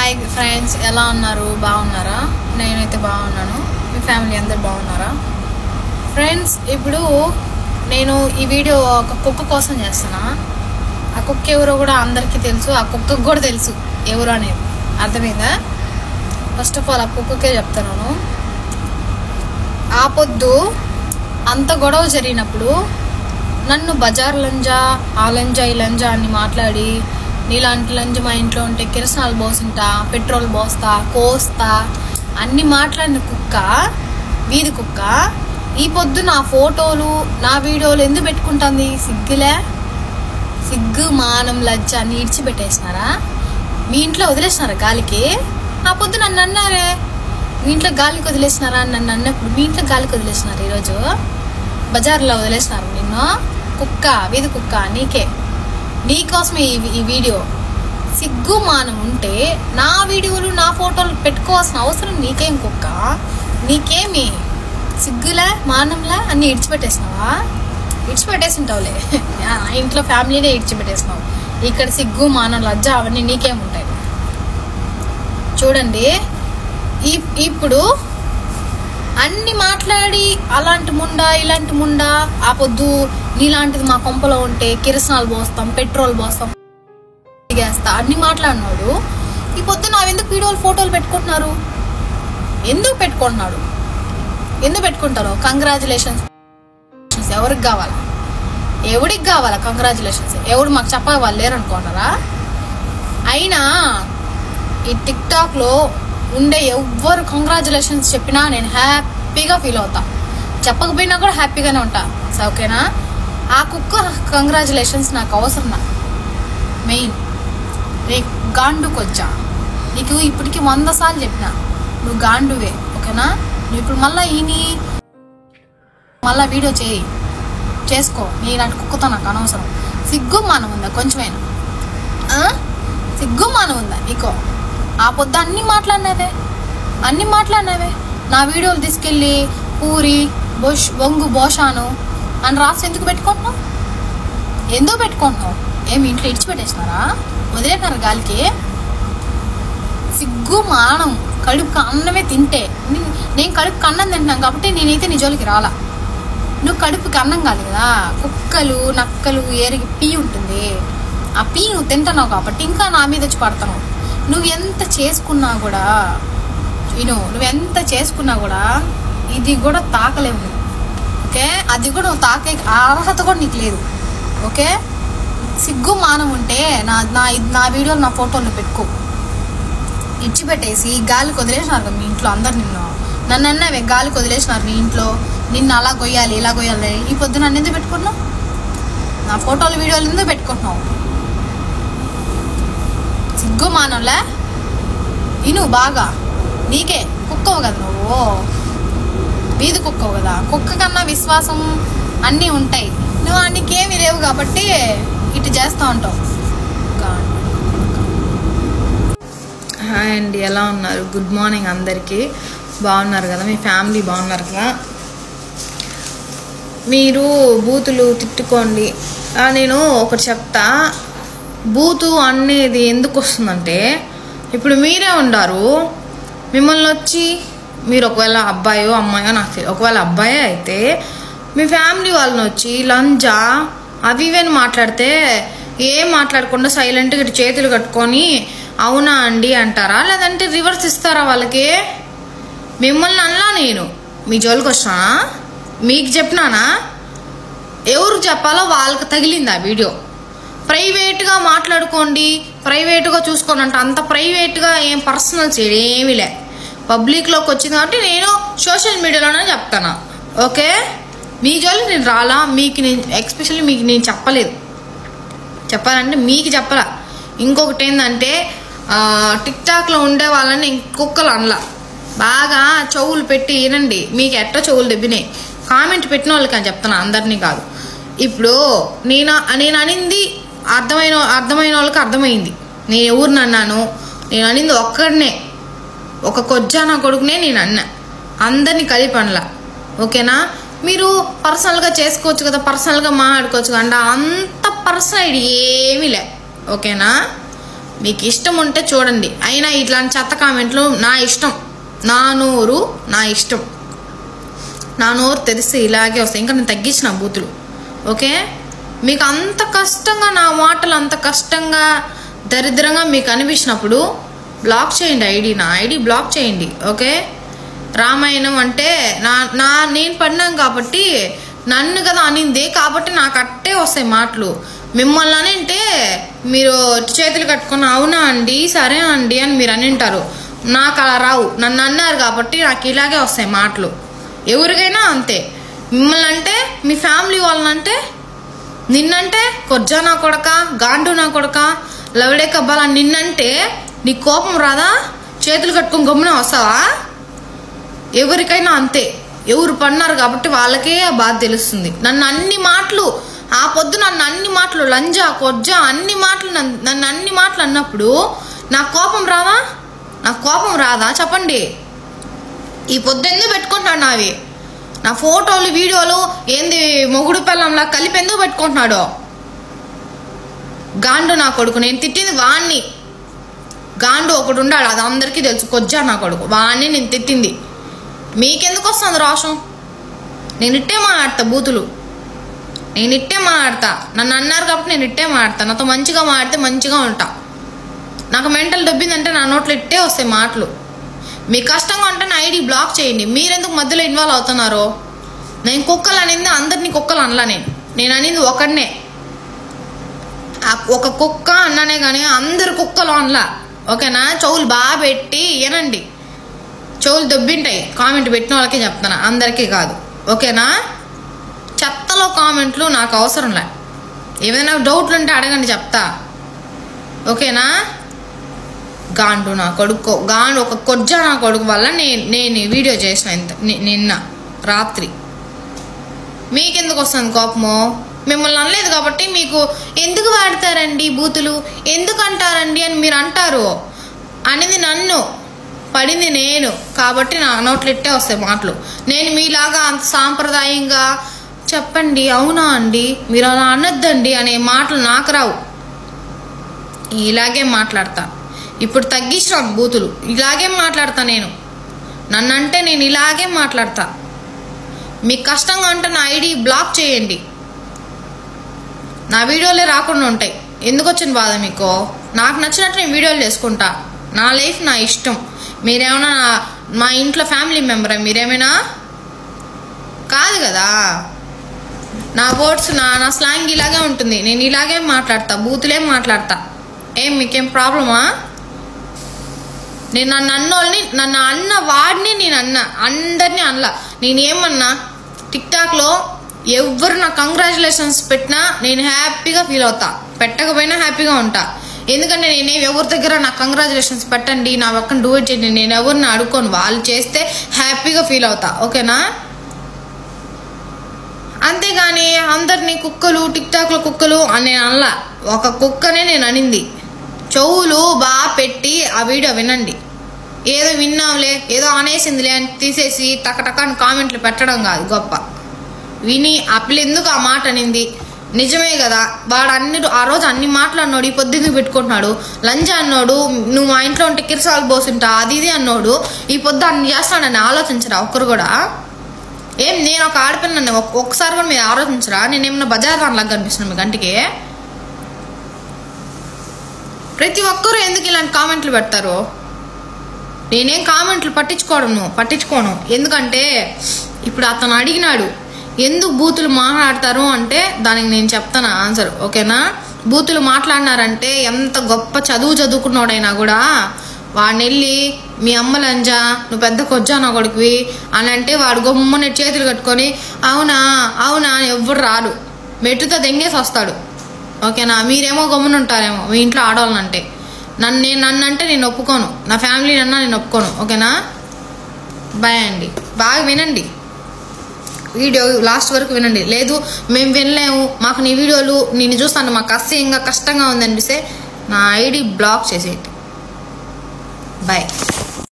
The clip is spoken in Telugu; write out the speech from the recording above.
హాయ్ ఫ్రెండ్స్, ఎలా ఉన్నారు? బాగున్నారా? నేనైతే బాగున్నాను. మీ ఫ్యామిలీ అందరు బాగున్నారా? ఫ్రెండ్స్, ఇప్పుడు నేను ఈ వీడియో ఒక కుక్క కోసం చేస్తున్నా. ఆ కుక్క ఎవరో కూడా అందరికీ తెలుసు, ఆ కుక్కకు కూడా తెలుసు ఎవరు అనేది. అర్థమైందా? ఫస్ట్ ఆఫ్ ఆల్ ఆ కుక్కకే చెప్తున్నాను. ఆ పొద్దు అంత గొడవ జరిగినప్పుడు నన్ను బజార్ లంజా, ఆ లంజా, ఈ లంజా అని మాట్లాడి, నీలాంటి లంజ మా ఇంట్లో ఉంటే కిరసనాలు పోసింటా, పెట్రోల్ పోస్తా, కోస్తా అన్ని మాట్లాడిన కుక్క, వీధి కుక్క, ఈ పొద్దు నా ఫోటోలు, నా వీడియోలు ఎందుకు పెట్టుకుంటుంది? సిగ్గులే? సిగ్గు, మానం, లజ్జ అని ఇడిచిపెట్టేసినారా? మీ ఇంట్లో వదిలేసినారా గాలికి? నా పొద్దు నన్ను అన్నారే, మీ ఇంట్లో గాలికి వదిలేసినారా అని నన్ను అన్నప్పుడు, మీ ఇంట్లో గాలికి వదిలేసినారు. ఈరోజు బజార్లో వదిలేసినారు నిన్ను. కుక్క, వీధి కుక్క, నీకోసమే ఈ వీడియో. సిగ్గు మానం ఉంటే నా వీడియోలు, నా ఫోటోలు పెట్టుకోవాల్సిన అవసరం నీకేం కుక్క? నీకేమి సిగ్గులే, మానంలే అన్ని ఇడిచిపెట్టేసినావా? ఇడిచిపెట్టేసింటావులే, ఇంట్లో ఫ్యామిలీనే ఇడిచిపెట్టేసినావు. ఇక్కడ సిగ్గు, మానం, లజ్జ అవన్నీ నీకేముంటాయి? చూడండి, ఇప్పుడు అన్ని మాట్లాడి అలాంటి ముండా, ఇలాంటి ముండా, ఆ పొద్దు నీలాంటిది మా కొంపలో ఉంటే కిరసనాలు పోస్తాం, పెట్రోల్ పోస్తాం, వేస్తా అన్ని మాట్లాడినాడు. ఈ పొద్దు నావెందుకు వీడియోలు, ఫోటోలు పెట్టుకుంటున్నారు? ఎందుకు పెట్టుకుంటున్నాడు? ఎందుకు పెట్టుకుంటారు? కంగ్రాచులేషన్స్ ఎవరికి కావాలా? ఎవడికి కావాలా కంగ్రాచులేషన్స్? ఎవడు మాకు చెప్పగా వాళ్ళు లేరనుకుంటారా? అయినా ఈ టిక్ టాక్ లో ఉండే ఎవ్వరు కంగ్రాచులేషన్స్ చెప్పినా నేను హ్యాపీగా ఫీల్ అవుతా, చెప్పకపోయినా కూడా హ్యాపీగానే ఉంటా. ఓకేనా? ఆ కుక్క కంగ్రాచులేషన్స్ నాకు అవసరం. మెయిన్ రేపు గాండుకొచ్చా, నీకు ఇప్పటికి 100 సార్లు చెప్పినా నువ్వు గాండువే. ఓకేనా? నువ్వు ఇప్పుడు మళ్ళా వీడియో చేసుకో. నీలాంటి కుక్కతో నాకు అనవసరం. సిగ్గు మానం ఉందా కొంచెమైనా? సిగ్గు మానం ఉందా నీకో? ఆ పొద్దు అన్ని మాట్లాడినావే. నా వీడియోలు తీసుకెళ్ళి పూరి, బొంగు, బోషాను అని రాసి ఎందుకు పెట్టుకుంటున్నావు? ఏమి ఇంట్లో ఇడిచిపెట్టేసినారా? వదిలేసినారా గాలికి? సిగ్గు మానం. కడుపుకి అన్నమే తింటే, నేను కడుపుకి అన్నం తింటున్నాను కాబట్టి నేనైతే నీ జోలికి రాలా. నువ్వు కడుపుకి అన్నం కాదు కదా, కుక్కలు, నక్కలు ఏరికి పీ ఉంటుంది, ఆ పీ నువ్వు తింటున్నావు కాబట్టి ఇంకా నా మీద వచ్చి పడతావు. నువ్వెంత చేసుకున్నా కూడా ఇది కూడా తాకలేవు. ఓకే? అది కూడా నువ్వు తాకే అర్హత కూడా నీకు లేదు. ఓకే? సిగ్గు మానం ఉంటే నా వీడియోలు, నా ఫోటోలు పెట్టుకో. ఇచ్చిపెట్టేసి గాలికి వదిలేసినారు కదా మీ ఇంట్లో అందరు. నన్ను అన్నవే గాలికి వదిలేసినారు నీ ఇంట్లో, నిన్ను అలా కొయ్యాలి, ఇలా కొయ్యాలి. ఈ పొద్దు నన్ను ఎందుకు పెట్టుకుంటున్నావు? నా ఫోటోలు, వీడియోలు ఎందుకు పెట్టుకుంటున్నావు? సిగ్గు మానంలే? నువ్వు బాగా నీకే కుక్కవు కదా, నువ్వు వీధి కుక్కవు కదా. కుక్క కన్నా విశ్వాసం అన్నీ ఉంటాయి. నువ్వు నీకేమీ లేవు కాబట్టి ఇటు చేస్తూ ఉంటావు. హాయ్ అండి, ఎలా ఉన్నారు? గుడ్ మార్నింగ్ అందరికీ. బాగున్నారు కదా? మీ ఫ్యామిలీ బాగున్నారు కదా? మీరు బూతులు తిట్టుకోండి. నేను ఒకటి చెప్తా. బూతు అనేది ఎందుకు వస్తుందంటే, ఇప్పుడు మీరే ఉండారు, మిమ్మల్ని వచ్చి మీరు ఒకవేళ అబ్బాయో అమ్మాయో నాకు తెలియదు, ఒకవేళ అబ్బాయే అయితే మీ ఫ్యామిలీ వాళ్ళని వచ్చి లంజా అవి ఇవని మాట్లాడితే ఏం మాట్లాడకుండా సైలెంట్గా ఇటు చేతులు కట్టుకొని అవునా అండి అంటారా? లేదంటే రివర్స్ ఇస్తారా వాళ్ళకి? మిమ్మల్ని అనలా, నేను మీ జోలికి వచ్చినానా? మీకు చెప్పినానా? ఎవరు చెప్పాలో వాళ్ళకి తగిలింది ఆ వీడియో. ప్రైవేట్గా మాట్లాడుకోండి, ప్రైవేట్గా చూసుకోండి అంటే అంత ప్రైవేట్గా ఏం పర్సనల్స్ ఏమీ లే. పబ్లిక్లోకి వచ్చింది కాబట్టి నేను సోషల్ మీడియాలోనే చెప్తాను. ఓకే? మీ జోలికి నేను రాలా. ఎస్పెషల్లీ మీకు నేను చెప్పాలంటే మీకు చెప్పాలా. ఇంకొకటి ఏంటంటే, టిక్ టాక్లో ఉండే వాళ్ళని కుక్కలు అనలా. బాగా చెవులు పెట్టి వినండి. మీకు ఎట్టో చెవులు దెబ్బినాయి. కామెంట్ పెట్టిన వాళ్ళకి అని చెప్తాను, అందరినీ కాదు. ఇప్పుడు నేను అనింది అర్థమైన వాళ్ళకి అర్థమైంది. నేను ఎవరిని అన్నాను? నేను అనింది ఒక్కడనే, ఒక కొజ్జా నా కొడుకునే నేను అన్నా. అందరినీ కలిపి అనలా. ఓకేనా? మీరు పర్సనల్గా చేసుకోవచ్చు కదా, పర్సనల్గా మాట్లాడుకోవచ్చు కదా, అంత పర్సనల్ ఏమీ లే. ఓకేనా? మీకు ఇష్టం ఉంటే చూడండి. అయినా ఇట్లాంటి చెత్త కామెంట్లు నా ఇష్టం, నా నోరు నా ఇష్టం. నా నోరు తెరిస్తే ఇలాగే వస్తాయి. ఇంకా నేను తగ్గించిన బూతులు. ఓకే, మీకు అంత కష్టంగా నా మాటలు అంత కష్టంగా దరిద్రంగా మీకు అనిపించినప్పుడు బ్లాక్ చేయండి. నా ఐడి బ్లాక్ చేయండి. ఓకే, రామాయణం అంటే నేను పడినాం కాబట్టి నన్ను కదా అనింది కాబట్టి నాకు అట్టే వస్తాయి మాటలు. మిమ్మల్ని అని అంటే మీరు చేతులు కట్టుకొని అవునా అండి సరే అండి అని మీరు అని అంటారు. నాకు అలా రావు. నన్ను అన్నారు కాబట్టి నాకు ఇలాగే వస్తాయి మాటలు. ఎవరికైనా అంతే. మిమ్మల్ని అంటే మీ ఫ్యామిలీ వాళ్ళనంటే నిన్నంటే కొజ్జా నా కొడక, గాండు నా కొడక, లవడే కబ్బాల నిన్నంటే నీ కోపం రాదా? చేతులు కట్టుకొని గమ్మున వస్తావా? ఎవరికైనా అంతే. ఎవరు పడినారు కాబట్టి వాళ్ళకే ఆ బాధ తెలుస్తుంది. నన్ను అన్ని మాటలు ఆ పొద్దు నన్ను అన్ని మాటలు లంజా కొజ్జా అన్ని మాటలు నన్ను అన్ని మాటలు అన్నప్పుడు నాకు కోపం రాదా? నాకు కోపం రాదా చెప్పండి? ఈ పొద్దు ఎందుకు పెట్టుకుంటున్నాడు నావి? నా ఫోటోలు వీడియోలు ఏంది మొగుడు పిల్లంలా కలిపి ఎందుకు పెట్టుకుంటున్నాడు? గాండు నా కొడుకు. నేను తిట్టింది వాణ్ణి. గాండు ఒకడు ఉండాడు, అది అందరికీ తెలుసు. కొజ్జా నా కొడుకు, వాణ్ణి నేను తిట్టింది. మీకెందుకు వస్తుంది రోషం? నేను ఇట్టే మాట్లాడతా బూతులు. నేను ఇట్టే మాట్లాడతా. నన్ను అన్నారు కాబట్టి నేను ఇట్టే మాట్లాడతా. నాతో మంచిగా మాట్లాడితే మంచిగా ఉంటా. నాకు మెంటల్ దొబ్బిందంటే నా నోట్లో ఇట్టే వస్తాయి మాటలు. మీకు కష్టంగా ఉంటే నా ఐడి బ్లాక్ చేయండి. మీరెందుకు మధ్యలో ఇన్వాల్వ్ అవుతున్నారో? నేను కుక్కలు అనింది అందరినీ కుక్కలు అనలా. నేను అనింది ఒకడినే, ఒక కుక్క అన్నానే కానీ అందరు కుక్కలు అనలా. ఓకేనా? చెవులు బాగా పెట్టి వినండి. చెవులు దొబ్బింటాయి. కామెంట్ పెట్టిన వాళ్ళకే చెప్తాను, అందరికీ కాదు. ఓకేనా? చెత్తలో కామెంట్లు నాకు అవసరంలే. ఏమైనా డౌట్లు ఉంటే అడగండి, చెప్తా. ఓకేనా? గాండు నా కొడుకు, గాండు ఒక కొజ్జా నా కొడుకు వల్ల నేను వీడియో చేసిన నిన్న రాత్రి. మీకెందుకు వస్తుంది కోపము? మిమ్మల్ని అనలేదు కాబట్టి మీకు ఎందుకు వాడతారండి బూతులు, ఎందుకు అంటారండి అని మీరు అంటారు. అనేది నన్ను, పడింది నేను కాబట్టి నా నోట్లు ఇట్టే వస్తాయి మాటలు. నేను మీలాగా అంత సాంప్రదాయంగా చెప్పండి అవునా అండి మీరు అలా అనొద్దండి అనే మాటలు నాకు రావు. ఇలాగే మాట్లాడతా. ఇప్పుడు తగ్గించిన బూతులు ఇలాగే మాట్లాడతా. నన్నంటే నేను ఇలాగే మాట్లాడతా. మీకు కష్టంగా అంటే నా ఐడి బ్లాక్ చేయండి. నా వీడియోలే రాకుండా ఉంటాయి. ఎందుకు వచ్చిన బాధ మీకు? నాకు నచ్చినట్టు నేను వీడియోలు చేసుకుంటా. నా లైఫ్ నా ఇష్టం. మీరేమైనా మా ఇంట్లో ఫ్యామిలీ మెంబరా? మీరేమైనా కాదు కదా. నా వర్డ్స్ నా స్లాంగ్ ఇలాగే ఉంటుంది. నేను ఇలాగే మాట్లాడతా, బూతులే మాట్లాడతా. మీకేం ప్రాబ్లమా? నేను నన్ను అన్న వాడిని నేను అందరినీ అనలా. నేనేమన్నా టిక్టాక్లో ఎవరు నాకు కంగ్రాచులేషన్స్ పెట్టినా నేను హ్యాపీగా ఫీల్ అవుతా, పెట్టకపోయినా హ్యాపీగా ఉంటా. ఎందుకంటే నేను ఎవరి దగ్గర నాకు కంగ్రాచులేషన్స్ పెట్టండి, నా పక్కన డూ ఇట్ చేయండి, నేను ఎవరిని అడుక్కోను. వాళ్ళు చేస్తే హ్యాపీగా ఫీల్ అవుతా. ఓకేనా? అంతేగాని అందరినీ కుక్కలు, టిక్టాక్లో కుక్కలు అని నేను అనలా. ఒక కుక్కనే నేను అనింది. చెవులు బాగా పెట్టి ఆ వీడియో వినండి. ఏదో విన్నాంలే, ఏదో అనేసిందిలే అని తీసేసి టకటకాని కామెంట్లు పెట్టడం కాదు గొప్ప. విని ఆ పిల్ల ఎందుకు ఆ మాట అనింది, నిజమే కదా. వాడు ఆ రోజు అన్ని మాటలు అన్నాడు, ఈ పొద్దుకు పెట్టుకుంటున్నాడు. లంచ్ అన్నాడు, నువ్వు మా ఇంట్లో ఉంటే కిరసాలు పోసుంటా అది ఇది అన్నాడు. ఈ పొద్దు అన్ని చేస్తాడని ఆలోచించరా ఒక్కరు కూడా? నేను ఒక ఆడపిల్లని ఒక్కసారి కూడా మీరు ఆలోచించరా? నేనేమన్నా బజార్ దానిలాగా కనిపిస్తున్నాను మీ గంటకి? ప్రతి ఒక్కరూ ఎందుకు ఇలాంటి కామెంట్లు పెడతారు? నేనేం కామెంట్లు పట్టించుకోను. ఎందుకంటే ఇప్పుడు అతను అడిగినాడు ఎందుకు బూతులు మాట్లాడతారు అంటే దానికి నేను చెప్తాను ఆన్సర్. ఓకేనా? బూతులు మాట్లాడినారంటే ఎంత గొప్ప చదువుకున్నాడైనా కూడా వాడిని వెళ్ళి మీ అమ్మ లంజా, నువ్వు పెద్ద కొజ్జా నా కొడుకువి అని అంటే వాడు గమ్మున చేతులు కట్టుకొని అవునా అవునా అని ఎవ్వరు రాడు, మెట్టుతో దెంగేసి వస్తాడు. ఓకేనా? మీరేమో గమ్మున ఉంటారేమో మీ ఇంట్లో ఆడవాళ్ళనంటే. నన్నంటే నేను ఒప్పుకోను, నా ఫ్యామిలీ అన్నా నేను ఒప్పుకోను. ఓకేనా? బాయ్ అండి. బాగా వినండి, వీడియో లాస్ట్ వరకు వినండి. లేదు మేము వినలేము, మాకు నీ వీడియోలు నేను చూస్తాను మాకు అసహ్యంగా కష్టంగా ఉందనిపిస్తే నా ఐడి బ్లాక్ చేసేయండి. బాయ్.